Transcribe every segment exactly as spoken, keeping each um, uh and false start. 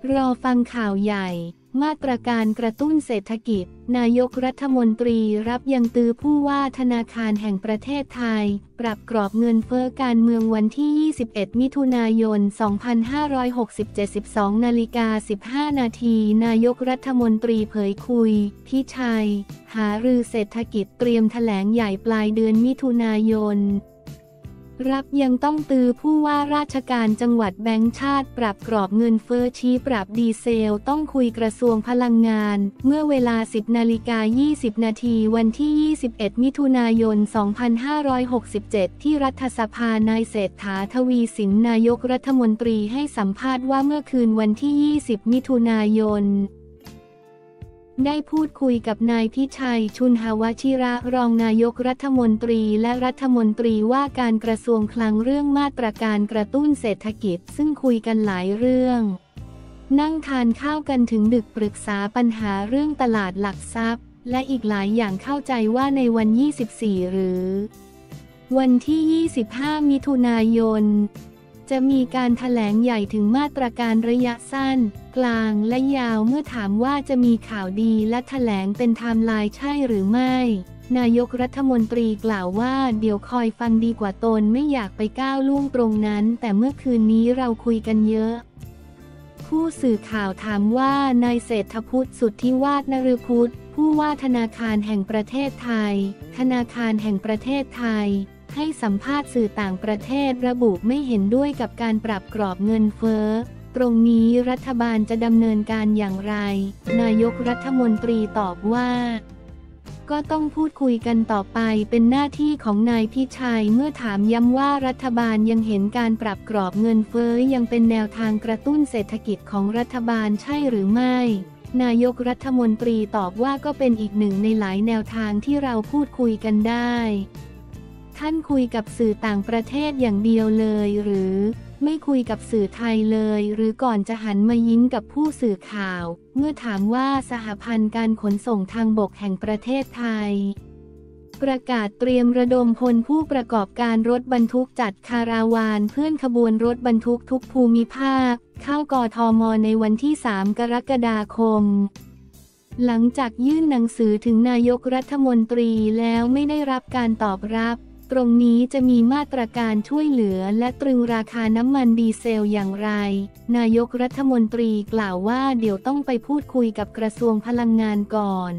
รอฟังข่าวใหญ่มาตรการกระตุ้นเศรษฐกิจนายกรัฐมนตรีรับยังตือผู้ว่าธนาคารแห่งประเทศไทยปรับกรอบเงินเฟ้อการเมืองวันที่ยี่สิบเอ็ดมิถุนายนสองพันห้าร้อยหกสิบเจ็ด สิบสองนาฬิกาสิบห้านาทีนายกรัฐมนตรีเผยคุยพิชัยหารือเศรษฐกิจเตรียมแถลงใหญ่ปลายเดือนมิถุนายนรับยังต้องตือผู้ว่าราชการจังหวัดแบงก์ชาติปรับกรอบเงินเฟ้อชี้ปรับดีเซลต้องคุยกระทรวงพลังงานเมื่อเวลา สิบนาฬิกายี่สิบนาทีวันที่ยี่สิบเอ็ดมิถุนายนสองพันห้าร้อยหกสิบเจ็ดที่รัฐสภานายเศรษฐาทวีสินนายกรัฐมนตรีให้สัมภาษณ์ว่าเมื่อคืนวันที่ยี่สิบมิถุนายนได้พูดคุยกับนายพิชัยชุนหวชิระรองนายกรัฐมนตรีและรัฐมนตรีว่าการกระทรวงคลังเรื่องมาตรการกระตุ้นเศรษฐกิจซึ่งคุยกันหลายเรื่องนั่งทานข้าวกันถึงดึกปรึกษาปัญหาเรื่องตลาดหลักทรัพย์และอีกหลายอย่างเข้าใจว่าในวันยี่สิบสี่หรือวันที่ยี่สิบห้ามิถุนายนจะมีการแถลงใหญ่ถึงมาตรการระยะสั้นกลางและยาวเมื่อถามว่าจะมีข่าวดีและแถลงเป็นไทม์ไลน์ใช่หรือไม่นายกรัฐมนตรีกล่าวว่าเดี๋ยวคอยฟังดีกว่าตนไม่อยากไปก้าวล่วงตรงนั้นแต่เมื่อคืนนี้เราคุยกันเยอะผู้สื่อข่าวถามว่านายเศรษฐพุทธสุทธิวาฒนฤพุทธผู้ว่าธนาคารแห่งประเทศไทยธนาคารแห่งประเทศไทยให้สัมภาษณ์สื่อต่างประเทศระบุไม่เห็นด้วยกับการปรับกรอบเงินเฟ้อตรงนี้รัฐบาลจะดำเนินการอย่างไรนายกรัฐมนตรีตอบว่าก็ต้องพูดคุยกันต่อไปเป็นหน้าที่ของนายพิชัยเมื่อถามย้ำว่ารัฐบาลยังเห็นการปรับกรอบเงินเฟ้อยังเป็นแนวทางกระตุ้นเศรษฐกิจของรัฐบาลใช่หรือไม่นายกรัฐมนตรีตอบว่าก็เป็นอีกหนึ่งในหลายแนวทางที่เราพูดคุยกันได้ท่านคุยกับสื่อต่างประเทศอย่างเดียวเลยหรือไม่คุยกับสื่อไทยเลยหรือก่อนจะหันมายิ้มกับผู้สื่อข่าวเมื่อถามว่าสหพันธ์การขนส่งทางบกแห่งประเทศไทยประกาศเตรียมระดมพลผู้ประกอบการรถบรรทุกจัดคาราวานเพื่อนขบวนรถบรรทุกทุกภูมิภาคเข้ากทม.ในวันที่สามกรกฎาคมหลังจากยื่นหนังสือถึงนายกรัฐมนตรีแล้วไม่ได้รับการตอบรับตรงนี้จะมีมาตรการช่วยเหลือและตรึงราคาน้ำมันดีเซลอย่างไรนายกรัฐมนตรีกล่าวว่าเดี๋ยวต้องไปพูดคุยกับกระทรวงพลังงานก่อน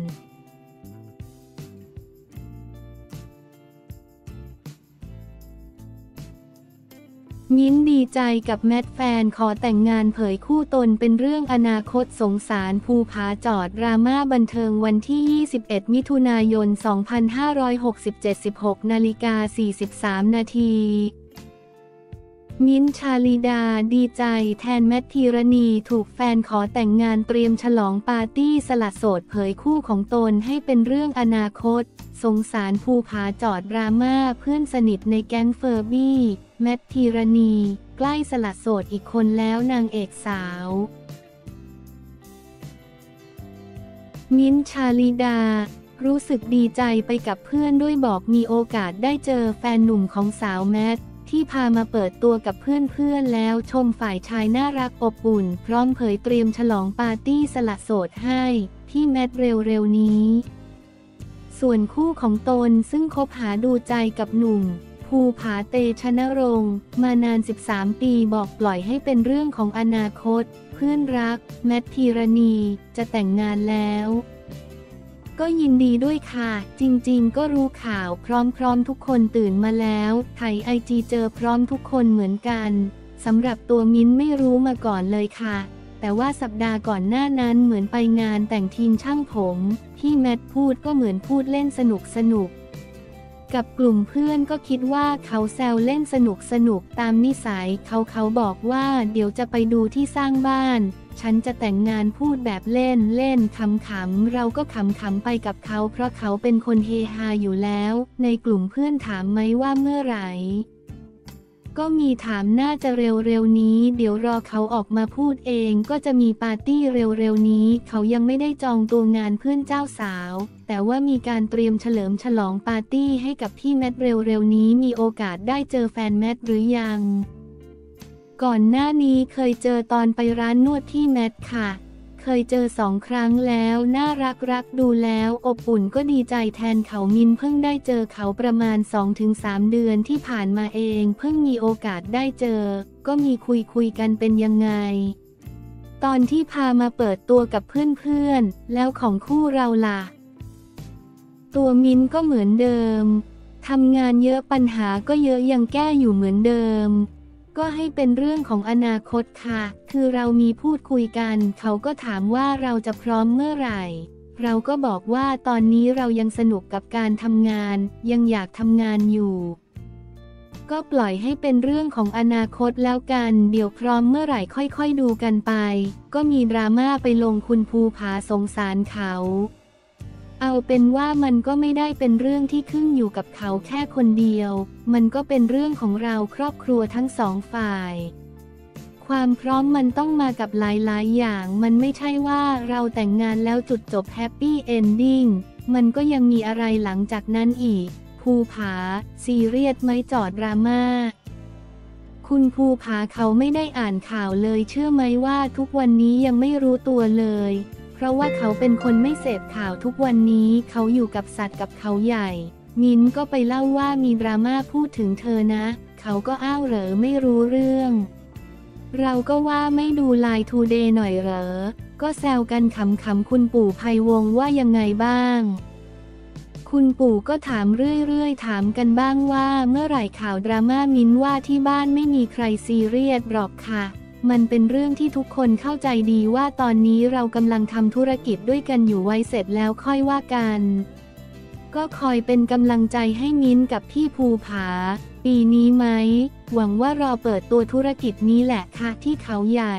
มิ้นดีใจกับแมทแฟนขอแต่งงานเผยคู่ตนเป็นเรื่องอนาคตสงสารภูผาจอดดราม่าบันเทิงวันที่ยี่สิบเอ็ดมิถุนายนสองพันห้าร้อยหกสิบเจ็ด สิบหกนาฬิกาสี่สิบสามนาทีมิ้นท์ชาลีดาดีใจแทนแมทพีรณีถูกแฟนขอแต่งงานเตรียมฉลองปาร์ตี้สละโสดเผยคู่ของตนให้เป็นเรื่องอนาคตสงสารภูผาจอดดราม่าเพื่อนสนิทในแก๊งเฟอร์บี้แมทพีรณีใกล้สละโสดอีกคนแล้วนางเอกสาวมิ้นท์ชาลีดารู้สึกดีใจไปกับเพื่อนด้วยบอกมีโอกาสได้เจอแฟนหนุ่มของสาวแมทที่พามาเปิดตัวกับเพื่อนๆแล้วชมฝ่ายชายน่ารักอบอุ่นพร้อมเผยเตรียมฉลองปาร์ตี้สละโสดให้ที่แมทเร็วๆนี้ส่วนคู่ของตนซึ่งคบหาดูใจกับหนุ่มภูผาเตชะนรงค์มานานสิบสามปีบอกปล่อยให้เป็นเรื่องของอนาคตเพื่อนรักแมทพีรณีจะแต่งงานแล้วก็ยินดีด้วยค่ะจริงๆก็รู้ข่าวพร้อมๆทุกคนตื่นมาแล้วไถไอจีเจอพร้อมทุกคนเหมือนกันสำหรับตัวมิ้นไม่รู้มาก่อนเลยค่ะแต่ว่าสัปดาห์ก่อนหน้านั้นเหมือนไปงานแต่งทีมช่างผมที่แมทพูดก็เหมือนพูดเล่นสนุกสนุกกับกลุ่มเพื่อนก็คิดว่าเขาแซวเล่นสนุกสนุกตามนิสัยเขาเขาบอกว่าเดี๋ยวจะไปดูที่สร้างบ้านฉันจะแต่งงานพูดแบบเล่นเล่นขำๆเราก็ขำๆไปกับเขาเพราะเขาเป็นคนเฮฮาอยู่แล้วในกลุ่มเพื่อนถามไหมว่าเมื่อไหร่ก็มีถามน่าจะเร็วๆนี้เดี๋ยวรอเขาออกมาพูดเองก็จะมีปาร์ตี้เร็วๆนี้เขายังไม่ได้จองตัวงานเพื่อนเจ้าสาวแต่ว่ามีการเตรียมเฉลิมฉลองปาร์ตี้ให้กับพี่แมทเร็วๆนี้มีโอกาสได้เจอแฟนแมทหรือยังก่อนหน้านี้เคยเจอตอนไปร้านนวดที่แมทค่ะเคยเจอสองครั้งแล้วน่ารักรักดูแล้วอบอุ่นก็ดีใจแทนเขามินเพิ่งได้เจอเขาประมาณ สองถึงสาม เดือนที่ผ่านมาเองเพิ่งมีโอกาสได้เจอก็มีคุยคุยกันเป็นยังไงตอนที่พามาเปิดตัวกับเพื่อนๆแล้วของคู่เราล่ะตัวมินก็เหมือนเดิมทำงานเยอะปัญหาก็เยอะยังแก้อยู่เหมือนเดิมก็ให้เป็นเรื่องของอนาคตค่ะคือเรามีพูดคุยกันเขาก็ถามว่าเราจะพร้อมเมื่อไหร่เราก็บอกว่าตอนนี้เรายังสนุกกับการทำงานยังอยากทำงานอยู่ก็ปล่อยให้เป็นเรื่องของอนาคตแล้วกันเดี๋ยวพร้อมเมื่อไหร่ค่อยๆดูกันไปก็มีดราม่าไปลงคุณภูผาสงสารเขาเอาเป็นว่ามันก็ไม่ได้เป็นเรื่องที่ขึ้นอยู่กับเขาแค่คนเดียวมันก็เป็นเรื่องของเราครอบครัวทั้งสองฝ่ายความพร้อมมันต้องมากับหลายๆอย่างมันไม่ใช่ว่าเราแต่งงานแล้วจุดจบแฮปปี้เอนดิ้งมันก็ยังมีอะไรหลังจากนั้นอีกภูผาซีเรียสไหมจอดดราม่าคุณภูผาเขาไม่ได้อ่านข่าวเลยเชื่อไหมว่าทุกวันนี้ยังไม่รู้ตัวเลยเพราะว่าเขาเป็นคนไม่เสพข่าวทุกวันนี้เขาอยู่กับสัตว์กับเขาใหญ่มิ้นก็ไปเล่าว่ามีดราม่าพูดถึงเธอนะเขาก็อ้าวเหรอไม่รู้เรื่องเราก็ว่าไม่ดูไลน์ทูเดย์หน่อยเหรอก็แซวกันขำๆคุณปู่ไพวงศ์ว่ายังไงบ้างคุณปู่ก็ถามเรื่อยๆถามกันบ้างว่าเมื่อไหร่ข่าวดราม่ามิ้นว่าที่บ้านไม่มีใครซีเรียสหรอกค่ะมันเป็นเรื่องที่ทุกคนเข้าใจดีว่าตอนนี้เรากำลังทำธุรกิจด้วยกันอยู่ไว้เสร็จแล้วค่อยว่ากันก็คอยเป็นกำลังใจให้มิ้นกับพี่ภูผาปีนี้ไหมหวังว่ารอเปิดตัวธุรกิจนี้แหละค่ะที่เขาใหญ่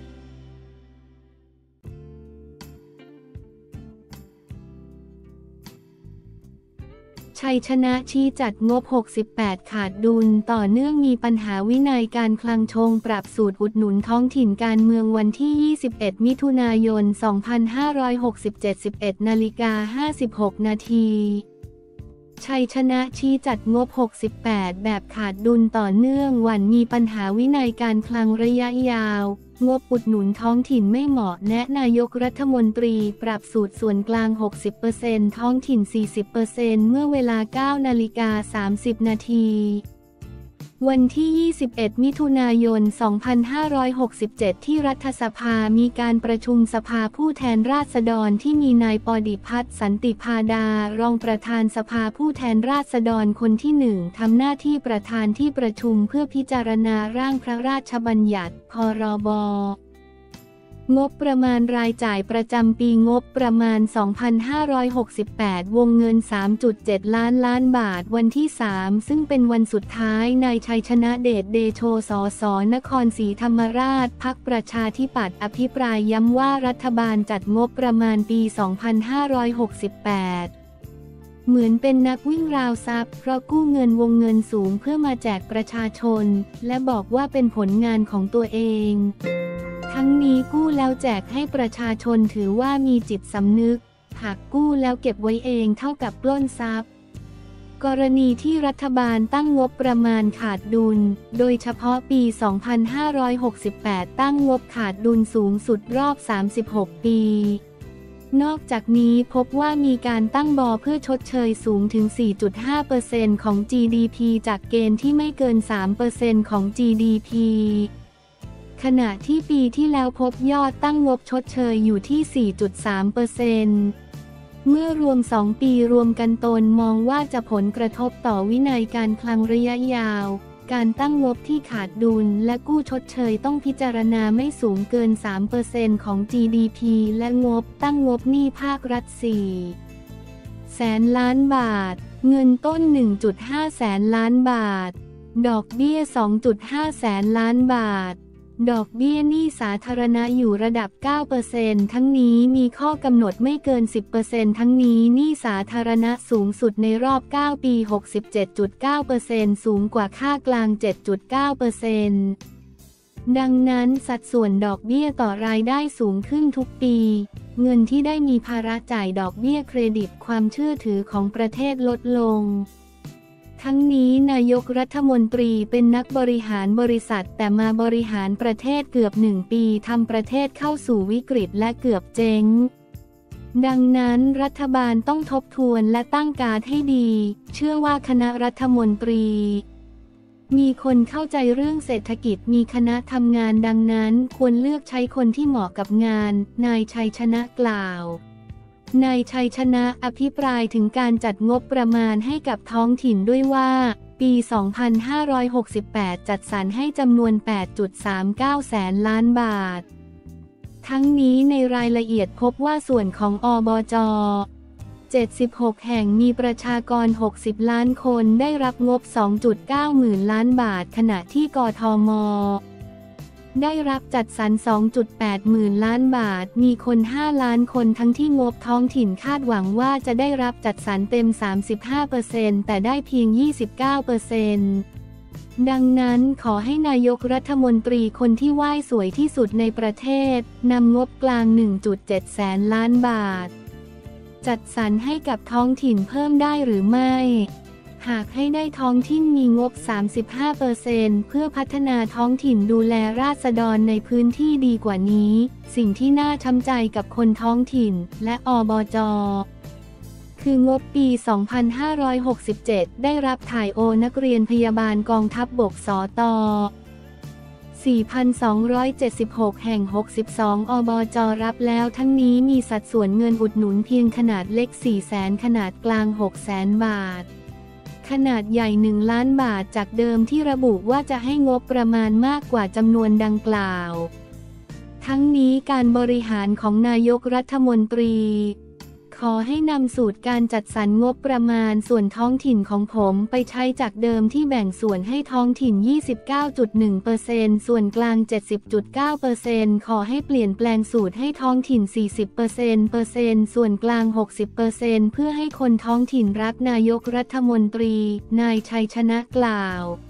ชัยชนะชี้จัดงบหกสิบแปดขาดดุลต่อเนื่องมีปัญหาวินัยการคลังชงปรับสูตรอุดหนุนท้องถิ่นการเมืองวันที่ยี่สิบเอ็ดมิถุนายนสองพันห้าร้อยหกสิบเจ็ด สิบเอ็ดนาฬิกาห้าสิบหกนาทีชัยชนะชี้จัดงบหกสิบแปดแบบขาดดุลต่อเนื่องวันมีปัญหาวินัยการคลังระยะยาวงบอุดหนุนท้องถิ่นไม่เหมาะแนะนายกรัฐมนตรีปรับสูตรส่วนกลาง หกสิบเปอร์เซ็นต์ ท้องถิ่น สี่สิบเปอร์เซ็นต์ เมื่อเวลา เก้านาฬิกาสามสิบนาทีวันที่ยี่สิบเอ็ดมิถุนายนสองพันห้าร้อยหกสิบเจ็ดที่รัฐสภามีการประชุมสภาผู้แทนราษฎรที่มีนายปดิพัฒน์สันติพาดารองประธานสภาผู้แทนราษฎรคนที่หนึ่งทำหน้าที่ประธานที่ประชุมเพื่อพิจารณาร่างพระราชบัญญัติพรบงบประมาณรายจ่ายประจำปีงบประมาณ สองพันห้าร้อยหกสิบแปด วงเงิน สามจุดเจ็ด ล้านล้านบาทวันที่ สาม ซึ่งเป็นวันสุดท้ายนายชัยชนะเดชเดโช สส นครศรีธรรมราชพรรคประชาธิปัตย์อภิปรายย้ำว่ารัฐบาลจัดงบประมาณปี สองพันห้าร้อยหกสิบแปด เหมือนเป็นนักวิ่งราวทรัพย์เพราะกู้เงินวงเงินสูงเพื่อมาแจกประชาชนและบอกว่าเป็นผลงานของตัวเองทั้งนี้กู้แล้วแจกให้ประชาชนถือว่ามีจิตสำนึกหากกู้แล้วเก็บไว้เองเท่ากับปล้นทรัพย์กรณีที่รัฐบาลตั้งงบประมาณขาดดุลโดยเฉพาะปี สองพันห้าร้อยหกสิบแปด ตั้งงบขาดดุลสูงสุดรอบ สามสิบหก ปีนอกจากนี้พบว่ามีการตั้งบอเพื่อชดเชยสูงถึง สี่จุดห้าเปอร์เซ็นต์ ของ จี ดี พี จากเกณฑ์ที่ไม่เกิน สามเปอร์เซ็นต์ ของ จี ดี พีขณะที่ปีที่แล้วพบยอดตั้งงบชดเชยอยู่ที่ สี่จุดสามเปอร์เซ็นต์ เมื่อรวมสองปีรวมกันตนมองว่าจะผลกระทบต่อวินัยการคลังระยะยาวการตั้งงบที่ขาดดุลและกู้ชดเชยต้องพิจารณาไม่สูงเกิน สามเปอร์เซ็นต์ ของ จี ดี พี และงบตั้งงบหนี้ภาครัฐ สี่แสนล้านบาทเงินต้น หนึ่งจุดห้า แสนล้านบาทดอกเบี้ย สองจุดห้า แสนล้านบาทดอกเบี้ยหนี้สาธารณะอยู่ระดับ เก้าเปอร์เซ็นต์ ทั้งนี้มีข้อกำหนดไม่เกิน สิบเปอร์เซ็นต์ ทั้งนี้หนี้สาธารณะสูงสุดในรอบ เก้า ปี หกสิบเจ็ดจุดเก้าเปอร์เซ็นต์ สูงกว่าค่ากลาง เจ็ดจุดเก้าเปอร์เซ็นต์ ดังนั้นสัดส่วนดอกเบี้ยต่อรายได้สูงขึ้นทุกปีเงินที่ได้มีภาระจ่ายดอกเบี้ยเครดิตความเชื่อถือของประเทศลดลงทั้งนี้นายกรัฐมนตรีเป็นนักบริหารบริษัทแต่มาบริหารประเทศเกือบหนึ่งปีทำประเทศเข้าสู่วิกฤตและเกือบเจ๊งดังนั้นรัฐบาลต้องทบทวนและตั้งการ์ดให้ดีเชื่อว่าคณะรัฐมนตรีมีคนเข้าใจเรื่องเศรษฐกิจมีคณะทำงานดังนั้นควรเลือกใช้คนที่เหมาะกับงานนายชัยชนะกล่าวนายชัยชนะอภิปรายถึงการจัดงบประมาณให้กับท้องถิ่นด้วยว่าปี สองพันห้าร้อยหกสิบแปด จัดสรรให้จำนวน แปดจุดสามเก้า แสนล้านบาททั้งนี้ในรายละเอียดพบว่าส่วนของอบจเจ็ดสิบหกแห่งมีประชากรหกสิบล้านคนได้รับงบ สองจุดเก้า หมื่นล้านบาทขณะที่กทม.ได้รับจัดสรร สองจุดแปด หมื่นล้านบาทมีคนห้าล้านคนทั้งที่งบท้องถิ่นคาดหวังว่าจะได้รับจัดสรรเต็ม สามสิบห้าเปอร์เซ็นต์ แต่ได้เพียง ยี่สิบเก้าเปอร์เซ็นต์ ดังนั้นขอให้นายกรัฐมนตรีคนที่ไหว้สวยที่สุดในประเทศนำงบกลาง หนึ่งจุดเจ็ด แสนล้านบาทจัดสรรให้กับท้องถิ่นเพิ่มได้หรือไม่หากให้ได้ท้องถิ่นมีงบ สามสิบห้าเปอร์เซ็นต์ เพื่อพัฒนาท้องถิ่นดูแลราษฎรในพื้นที่ดีกว่านี้สิ่งที่น่าช้ำใจกับคนท้องถิ่นและอบจ.คืองบปี สองพันห้าร้อยหกสิบเจ็ด ได้รับถ่ายโอนนักเรียนพยาบาลกองทัพบกสตสี่พันสองร้อยเจ็ดสิบหก แห่ง หกสิบสอง อบจ.รับแล้วทั้งนี้มีสัดส่วนเงินอุดหนุนเพียงขนาดเล็ก สี่แสน ขนาดกลาง หกแสน บาทขนาดใหญ่ หนึ่ง ล้านบาทจากเดิมที่ระบุว่าจะให้งบประมาณมากกว่าจำนวนดังกล่าวทั้งนี้การบริหารของนายกรัฐมนตรีขอให้นำสูตรการจัดสรรงบประมาณส่วนท้องถิ่นของผมไปใช้จากเดิมที่แบ่งส่วนให้ท้องถิ่น ยี่สิบเก้าจุดหนึ่งเปอร์เซ็นต์ ส่วนกลาง เจ็ดสิบจุดเก้าเปอร์เซ็นต์ ขอให้เปลี่ยนแปลงสูตรให้ท้องถิ่น สี่สิบเปอร์เซ็นต์ เปอร์เซ็นต์ ส่วนกลาง หกสิบเปอร์เซ็นต์ เพื่อให้คนท้องถิ่นรักนายกรัฐมนตรีนายชัยชนะกล่าว